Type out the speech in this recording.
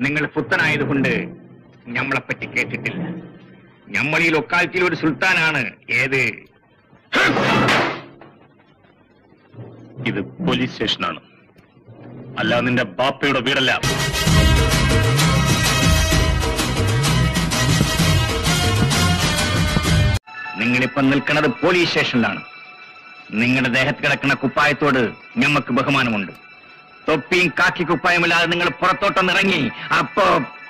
നിങ്ങൾ പുത്തനായതുകൊണ്ട് ഞമ്മളെപ്പറ്റി കേട്ടിട്ടില്ല. നമ്മൾ ഈ ലൊക്കാലിറ്റിയിൽ ഒരു സുൽത്താനാണ്. ഏത്? ഇത് പോലീസ് സ്റ്റേഷനാണ്, അല്ല നിന്റെ ബാപ്പയുടെ വീടല്ല. നിങ്ങളിപ്പം നിൽക്കുന്നത് പോലീസ് സ്റ്റേഷനിലാണ്. നിങ്ങളുടെ ദേഹത്ത് കിടക്കുന്ന കുപ്പായത്തോട് ഞമ്മക്ക് ബഹുമാനമുണ്ട്. തൊപ്പിയും കാക്കി കുപ്പായമില്ലാതെ നിങ്ങൾ പുറത്തോട്ടൊന്നിറങ്ങി. അപ്പോ